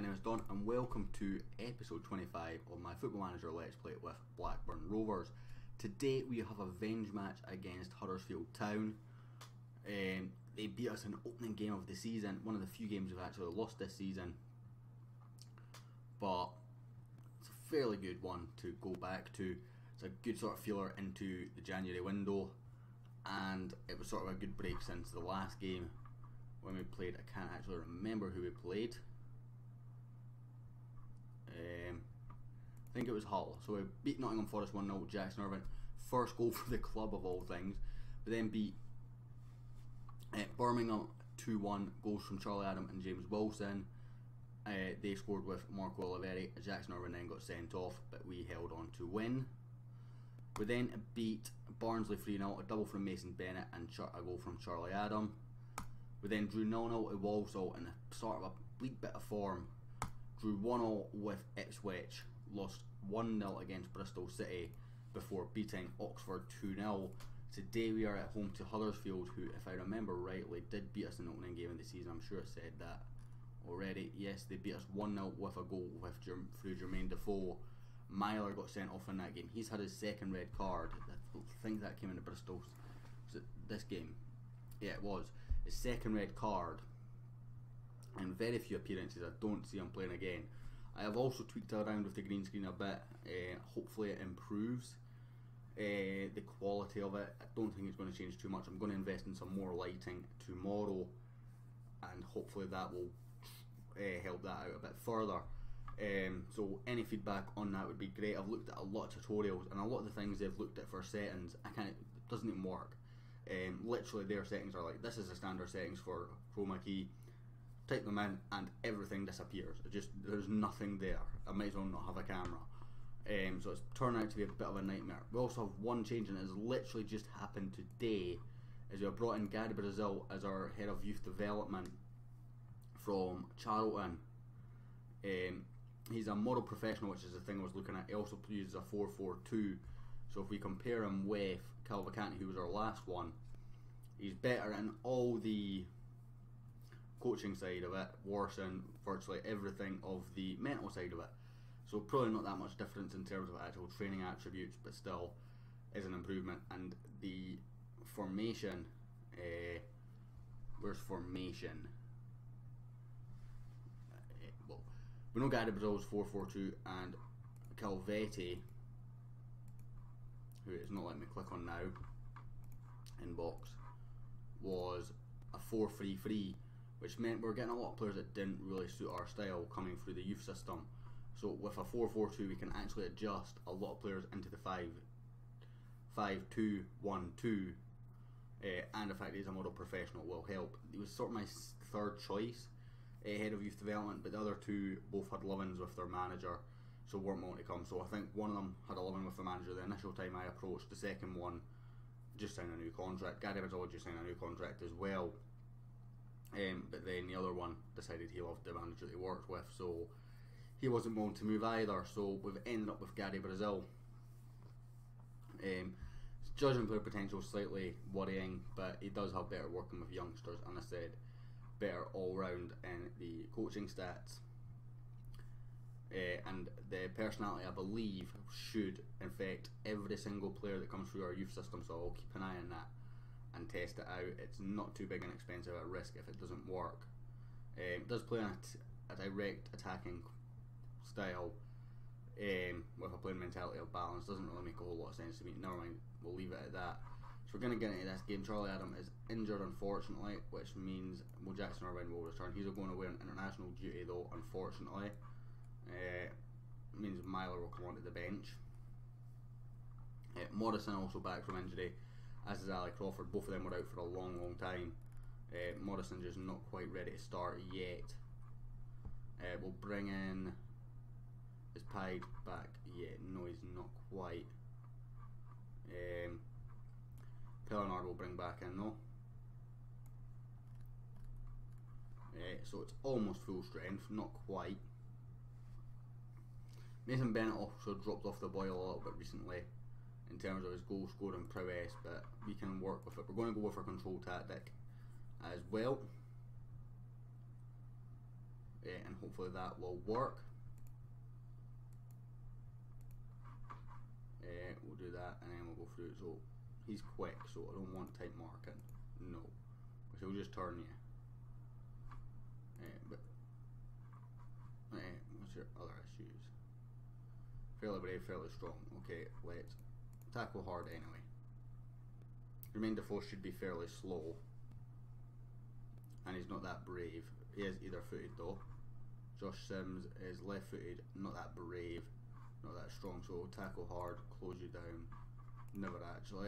name is Don and welcome to episode 25 of my Football Manager Let's Play with Blackburn Rovers. Today we have a revenge match against Huddersfield Town. They beat us in the opening game of the season, one of the few games we've actually lost this season. But it's a fairly good one to go back to. It's a good sort of feeler into the January window, and it was sort of a good break since the last game when we played. I can't actually remember who we played. I think it was Hull. So we beat Nottingham Forest 1-0, Jackson Irvine, first goal for the club of all things. But then beat Birmingham 2-1, goals from Charlie Adam and James Wilson. They scored with Marco Oliveri. Jackson Irvine then got sent off, but we held on to win. We then beat Barnsley 3-0, a double from Mason Bennett and a goal from Charlie Adam. We then drew 0-0 at Walsall in a sort of a bleak bit of form. Drew 1-0 with Ipswich, lost 1-0 against Bristol City before beating Oxford 2-0. Today we are at home to Huddersfield, who, if I remember rightly, did beat us in the opening game of the season. I'm sure it said that already. Yes, they beat us 1-0 with a goal through Jermaine Defoe. Myler got sent off in that game. He's had his second red card. I think that came into Bristol. Was it this game? Yeah, it was. His second red card. And very few appearances. I don't see him playing again. I have also tweaked around with the green screen a bit. Hopefully it improves the quality of it. I don't think it's going to change too much. I'm going to invest in some more lighting tomorrow, and hopefully that will help that out a bit further. So any feedback on that would be great. I've looked at a lot of tutorials, and a lot of the things they've looked at for settings, it doesn't even work. Literally their settings are like, this is the standard settings for chroma key. Type them in and everything disappears. There's nothing there. I might as well not have a camera. So it's turned out to be a bit of a nightmare. We also have one change, and it has literally just happened today, as we have brought in Gary Brazil as our head of youth development from Charlton. He's a model professional, which is the thing I was looking at. He also uses a 4-4-2. So if we compare him with Calvacanti, who was our last one, he's better in all the coaching side of it, worse in virtually everything of the mental side of it. So probably not that much difference in terms of actual training attributes, but still is an improvement. And the formation, where's formation? Well, we know Gary Brazil's 4-4-2, and Calvetti, who it's not letting me click on now, inbox, was a 4-3-3, which meant we were getting a lot of players that didn't really suit our style coming through the youth system. So with a 4-4-2 we can actually adjust a lot of players into the 5-2-1-2, and the fact that he's a model professional will help. He was sort of my third choice head of youth development, but the other two both had love-ins with their manager, so weren't willing to come. So I think one of them had a love-in with the manager the initial time I approached. The second one just signed a new contract. Gary Brazil just signed a new contract as well. But then the other one decided he loved the manager that he worked with, so he wasn't willing to move either. So we've ended up with Gary Brazil. Judging player potential is slightly worrying, but he does have better working with youngsters, and I said better all round in the coaching stats. And the personality, I believe, should infect every single player that comes through our youth system, so I'll keep an eye on that and test it out. It's not too big and expensive a risk if it doesn't work. It does play on a direct attacking style with a playing mentality of balance. Doesn't really make a whole lot of sense to me. Never mind, we'll leave it at that. So we're going to get into this game. Charlie Adam is injured, unfortunately, which means Jackson Irvine will return. He's going away on international duty though, unfortunately. Means Myler will come onto the bench. Morrison also back from injury, as is Ali Crawford. Both of them were out for a long time. Morrison just not quite ready to start yet. We'll bring in, is Pied back yet? No, he's not quite. Pellinard will bring back in though. So it's almost full strength, not quite. Mason Bennett also dropped off the boil a little bit recently in terms of his goal scoring prowess, but we can work with it. We're going to go with our control tactic as well. and hopefully that will work. We'll do that and then we'll go through it. So he's quick, so I don't want type marking. No, because he'll just turn you. What's your other issues? Fairly brave, fairly strong. Okay, let's tackle hard anyway. Jermaine Defoe should be fairly slow, and he's not that brave. He is either footed though. Josh Sims is left footed, not that brave, not that strong, so tackle hard, close you down. Never actually.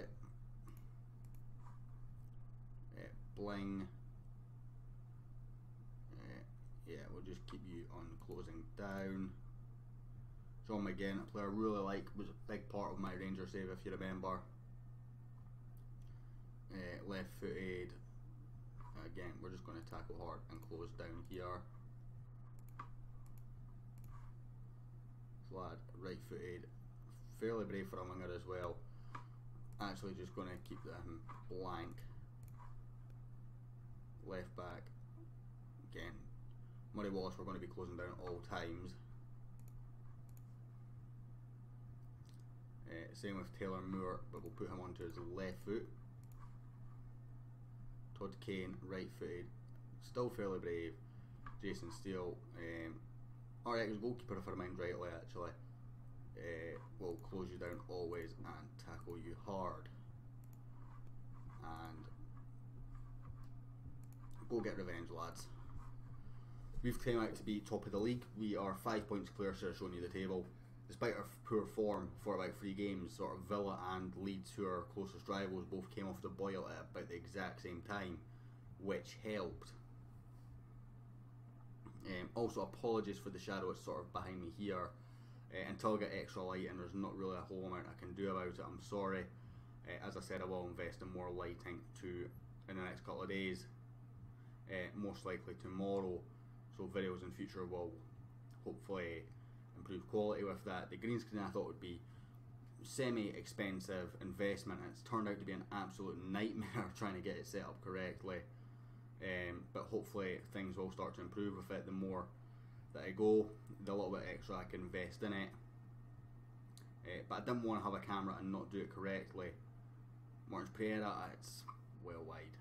Bling. Yeah, we'll just keep you on closing down. John McGinn, a player I really like, was a big part of my Ranger save if you remember. Left footed. Again, we're just going to tackle hard and close down here. Lad, right footed, fairly brave for a winger as well. Actually just going to keep them blank. Left back, again, Murray Wallace we're going to be closing down at all times. Same with Taylor Moore, but we'll put him onto his left foot. Todd Kane, right footed, still fairly brave. Jason Steele, alright, he was goalkeeper if I mind rightly actually. Will close you down always and tackle you hard. And go get revenge, lads. We've come out to be top of the league. We are 5 points clear, so showing you the table. Despite our poor form for about 3 games, sort of Villa and Leeds, who are our closest rivals, both came off the boil at about the exact same time, which helped. Also, apologies for the shadow, it's sort of behind me here. Until I get extra light and there's not really a whole amount I can do about it, I'm sorry. As I said, I will invest in more lighting in the next couple of days. Most likely tomorrow, so videos in future will hopefully improve quality with that. The green screen I thought would be semi-expensive investment, and it's turned out to be an absolute nightmare trying to get it set up correctly. But hopefully things will start to improve with it the more that I go, the little bit extra I can invest in it. But I didn't want to have a camera and not do it correctly. Martins Pereira, it's well wide.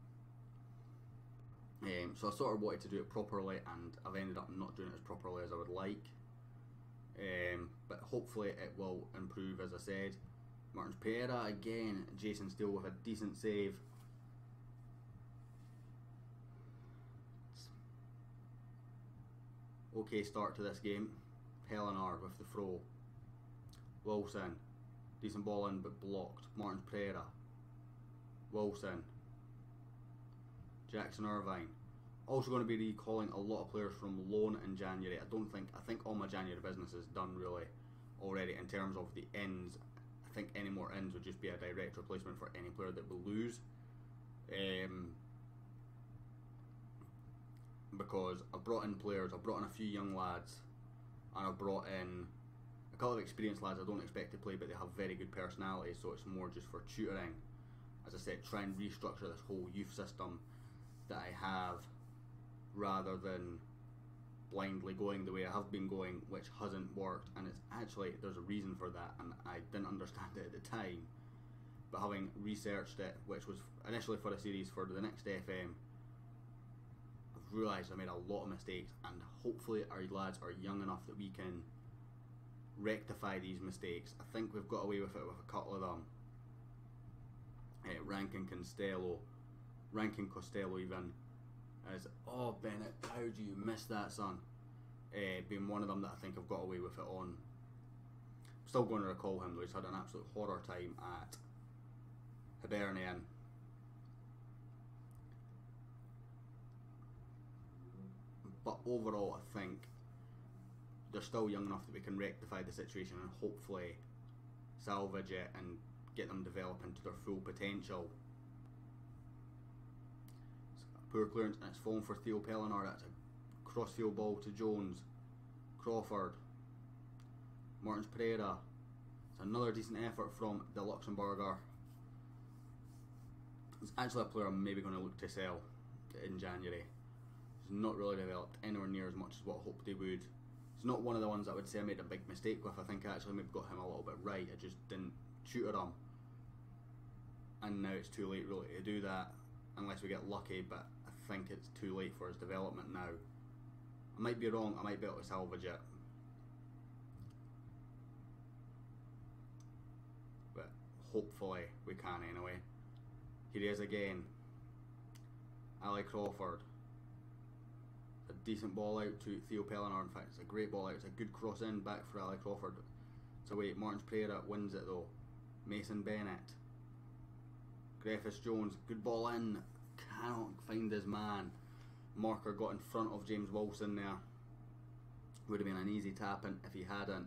So I sort of wanted to do it properly, and I've ended up not doing it as properly as I would like. But hopefully it will improve, as I said. Martins Pereira again, Jason Steele with a decent save. Okay start to this game. Helenar with the throw. Wilson, decent ball in but blocked. Martins Pereira. Wilson. Jackson Irvine. Also going to be recalling a lot of players from loan in January. I think all my January business is done really already in terms of the ins. I think any more ins would just be a direct replacement for any player that we lose. Because I've brought in players, I've brought in a few young lads, and I've brought in a couple of experienced lads I don't expect to play, but they have very good personalities, so it's more just for tutoring. As I said, try and restructure this whole youth system that I have, rather than blindly going the way I have been going, which hasn't worked. And it's actually, there's a reason for that, and I didn't understand it at the time, but having researched it, which was initially for a series for the next FM, I've realised I made a lot of mistakes, and hopefully our lads are young enough that we can rectify these mistakes. I think we've got away with it with a couple of them. Rankin Costello even, as, oh Bennett, how do you miss that, son? Being one of them that I think I've got away with it on. I'm still going to recall him though, he's had an absolute horror time at Hibernian. But overall I think they're still young enough that we can rectify the situation and hopefully salvage it and get them developing to their full potential. Poor clearance, and it's fallen for Theo Pellinar. That's a crossfield ball to Jones. Crawford. Martins Pereira. It's another decent effort from the Luxembourger. It's actually a player I'm maybe going to look to sell in January. He's not really developed anywhere near as much as what I hoped they would. It's not one of the ones I would say I made a big mistake with. I think I actually maybe got him a little bit right. I just didn't tutor him. And now it's too late really to do that, unless we get lucky, but I think it's too late for his development now. I might be wrong, I might be able to salvage it. But hopefully we can anyway. Here he is again. Ali Crawford. A decent ball out to Theo Pellinar. In fact, it's a great ball out. It's a good cross in back for Ali Crawford. It's away. Martins Pereira wins it though. Mason Bennett. Griffiths Jones. Good ball in. Cannot find his man. Marker got in front of James Wilson there. Would have been an easy tap in if he hadn't.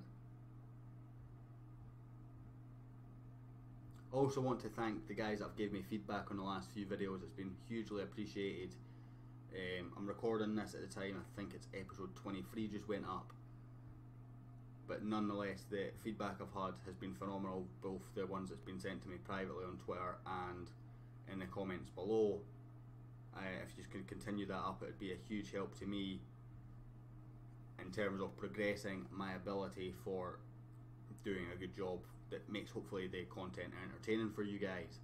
Also want to thank the guys that have given me feedback on the last few videos. It's been hugely appreciated. I'm recording this at the time, I think it's episode 23 just went up. But nonetheless, the feedback I've had has been phenomenal, both the ones that's been sent to me privately on Twitter and in the comments below. If you can continue that up, it would be a huge help to me in terms of progressing my ability for doing a good job that makes hopefully the content entertaining for you guys.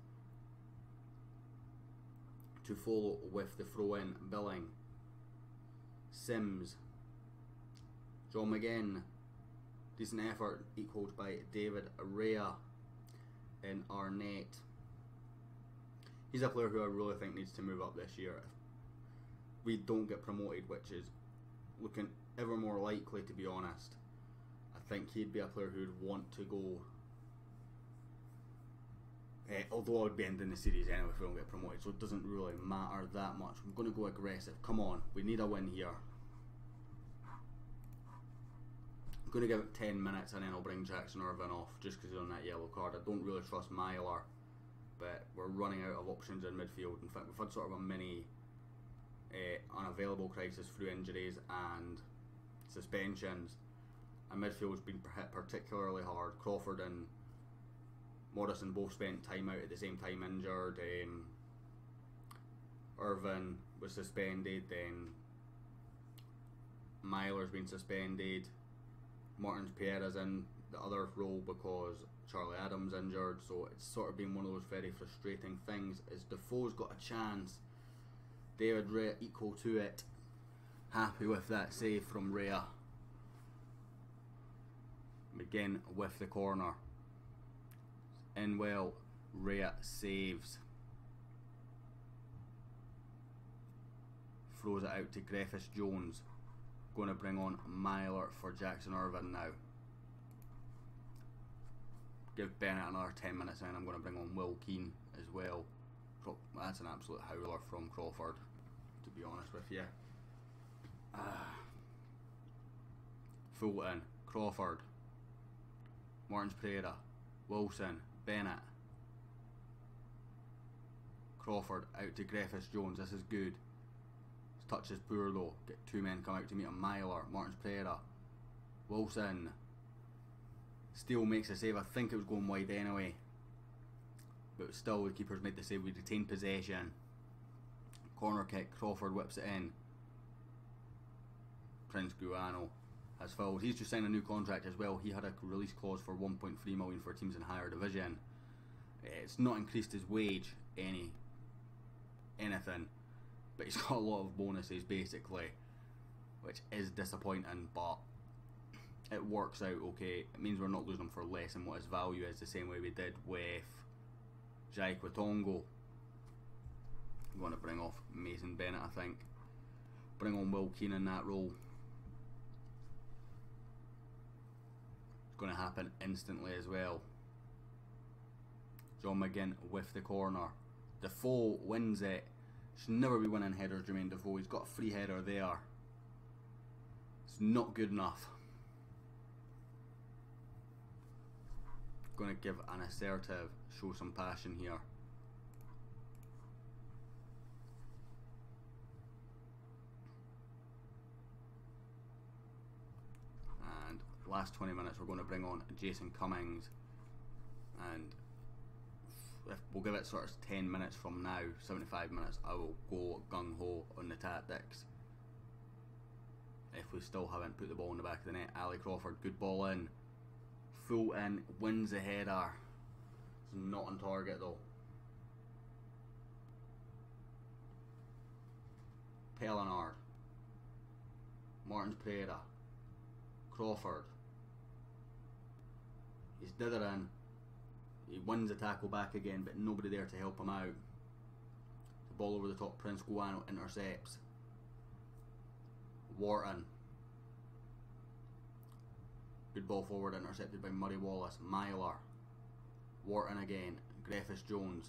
To follow with the throw-in Billing, Sims, John McGinn, decent effort equalled by David Rea in Arnett. He's a player who I really think needs to move up this year. If we don't get promoted, which is looking ever more likely to be honest, I think he'd be a player who would want to go. Although I would be ending the series anyway if we don't get promoted, so it doesn't really matter that much. I'm going to go aggressive. Come on, we need a win here. I'm going to give it 10 minutes and then I'll bring Jackson Irvine off just because he's on that yellow card. I don't really trust Myler, but we're running out of options in midfield. In fact, we've had sort of a mini unavailable crisis through injuries and suspensions, and midfield's been hit particularly hard. Crawford and Morrison both spent time out at the same time injured. Irvine was suspended, then Myler's been suspended. Martins Pereira's in the other role because Charlie Adams injured, so it's sort of been one of those very frustrating things. As Defoe's got a chance, David Rea equal to it. Happy with that save from Rea. McGinn with the corner. In well, Rea saves. Throws it out to Griffiths Jones. Going to bring on Myler for Jackson Irvine now. Give Bennett another 10 minutes and I'm going to bring on Will Keane as well. That's an absolute howler from Crawford, to be honest with you. Fulton, Crawford, Martins Pereira, Wilson, Bennett, Crawford out to Griffiths Jones. This is good. His touch is poor though. Get two men come out to meet him. Myler, Martins Pereira, Wilson. Steele makes a save. I think it was going wide anyway, but still the keeper's made the save. We retain possession. Corner kick. Crawford whips it in. Prince Guano has fouled. He's just signed a new contract as well. He had a release clause for 1.3 million for teams in higher division. It's not increased his wage anything, but he's got a lot of bonuses basically, which is disappointing, but it works out okay. It means we're not losing him for less than what his value is, the same way we did with Jai Quitongo. I'm going to bring off Mason Bennett, I think. Bring on Will Keane in that role. It's going to happen instantly as well. John McGinn with the corner. Defoe wins it. Should never be winning headers, Jermaine Defoe. He's got a free header there. It's not good enough. Going to give an assertive, show some passion here. And last 20 minutes we're going to bring on Jason Cummings, and if we'll give it sort of 10 minutes from now, 75 minutes, I will go gung-ho on the tactics. if we still haven't put the ball in the back of the net. Ali Crawford, good ball in. Full in, wins the header. It's not on target though. Pellenard. Martins Pereira. Crawford. He's dithering. He wins the tackle back again, but nobody there to help him out. The ball over the top. Prince Guano intercepts. Wharton. Good ball forward, intercepted by Murray Wallace. Myler. Wharton again. Griffiths Jones.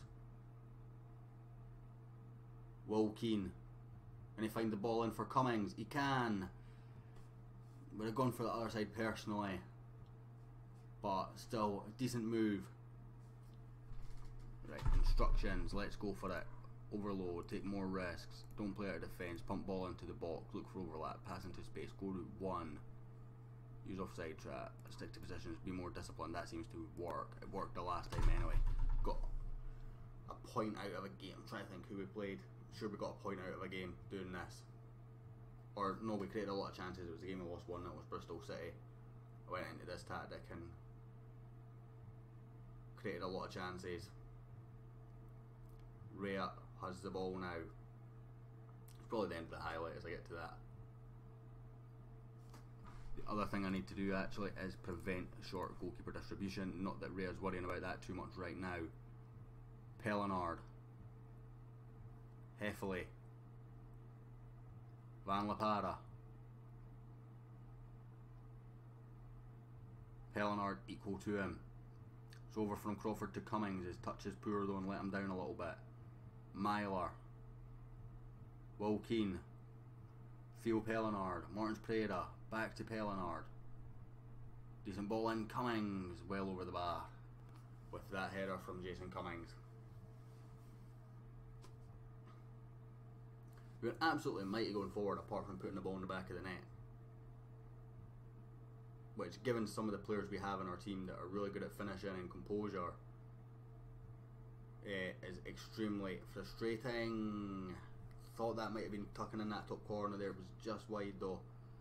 Will Keane. Can he find the ball in for Cummings? He can. Would have gone for the other side personally, but still a decent move. Right, instructions. Let's go for it. Overload. Take more risks. Don't play out of defence. Pump ball into the box. Look for overlap. Pass into space. Go route 1. Use offside trap. Stick to positions. Be more disciplined. That seems to work. It worked the last time anyway. Got a point out of a game. I'm trying to think who we played. I'm sure we got a point out of a game doing this. Or no, we created a lot of chances. It was a game we lost 1. That was Bristol City. I went into this tactic and created a lot of chances. Rhea has the ball now. It's probably the end of the highlight as I get to that. The other thing I need to do actually is prevent short goalkeeper distribution. Not that Rhea's worrying about that too much right now. Pellenard. Heffley. Van Lapara. Pellenard equal to him. It's over from Crawford to Cummings. His touch is poor though and let him down a little bit. Myler. Will Keane. Theo Pellenard. Martins Pereira. Back to Pellenard. Decent ball in. Cummings. Well over the bar. With that header from Jason Cummings. We were absolutely mighty going forward apart from putting the ball in the back of the net. Which, given some of the players we have in our team that are really good at finishing and composure, is extremely frustrating. Thought that might have been tucking in that top corner there. It was just wide though.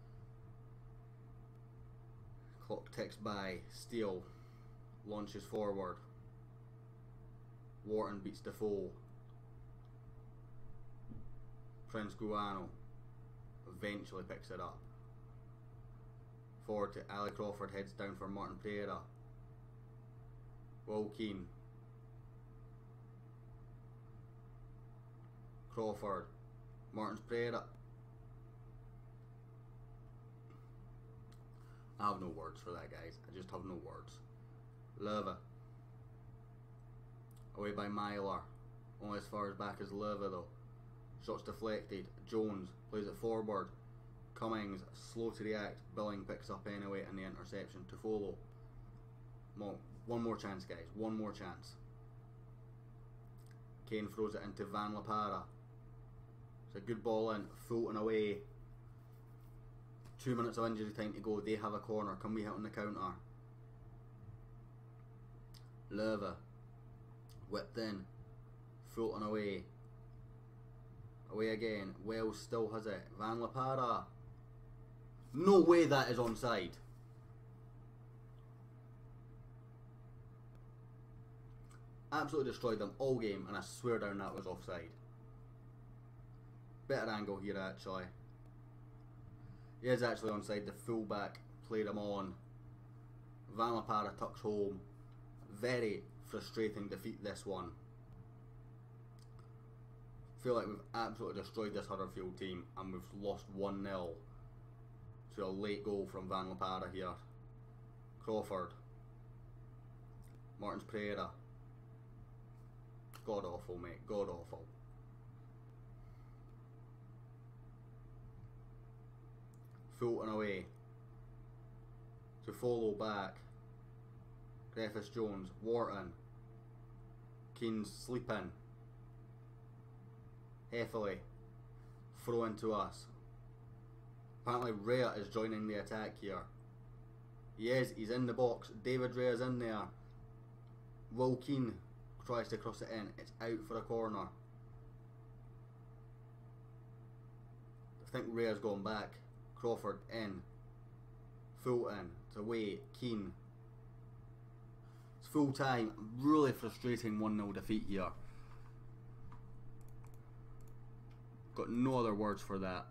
Clock ticks by. Steele launches forward. Wharton beats Defoe. Prince Guano eventually picks it up. Forward to Ali Crawford, heads down for Martin Pereira. Will Keane. Crawford. Martins Pereira. I have no words for that, guys. I just have no words. Leva. Away by Myler. Only as far as back as Leva though. Shots deflected. Jones plays it forward. Cummings slow to react. Billing picks up anyway and the interception to follow. One more chance, guys. One more chance. Kane throws it into Van Lapara. It's a good ball in. Fulton away. 2 minutes of injury time to go. They have a corner. Can we hit on the counter? Leva. Whipped in. Fulton away. Away again. Wells still has it. Van Lapara. No way that is onside. Absolutely destroyed them all game, and I swear down that was offside. Better angle here actually. He is actually onside. The fullback played him on. Van Lapara tucks home. Very frustrating defeat this one. Feel like we've absolutely destroyed this Huddersfield team and we've lost 1-0 to a late goal from Van Lapara here. Crawford. Martins Pereira. God awful, mate. God awful. Fulton away. To follow back. Griffiths Jones. Wharton. Keane's sleeping. Heffley. Throw into us. Apparently Rhea is joining the attack here. He is. He's in the box. David Rhea's in there. Will Keane tries to cross it in. It's out for a corner. I think Rhea's gone back. Crawford in. Fulton. It's away. Keane. It's full time. Really frustrating 1-0 defeat here. Got no other words for that.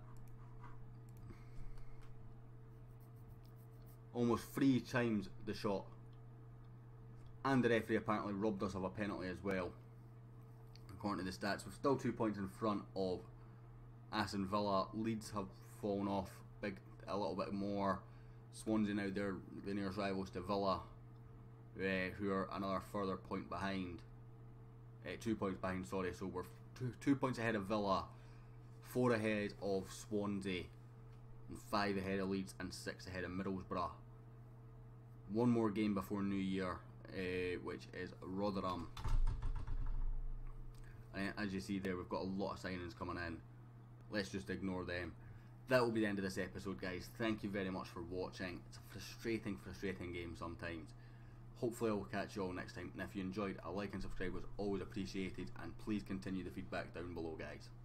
Almost 3 times the shot. And the referee apparently robbed us of a penalty as well. According to the stats, we're still 2 points in front of Aston Villa. Leeds have fallen off a little bit more. Swansea now, they're the nearest rivals to Villa, who are another further point behind. 2 points behind, sorry. So we're 2 points ahead of Villa, 4 ahead of Swansea, and 5 ahead of Leeds, and 6 ahead of Middlesbrough. One more game before New Year, which is Rotherham. And as you see there, we've got a lot of signings coming in. Let's just ignore them. That will be the end of this episode, guys. Thank you very much for watching. It's a frustrating game sometimes. Hopefully I will catch you all next time. And if you enjoyed, a like and subscribe was always appreciated. And please continue the feedback down below, guys.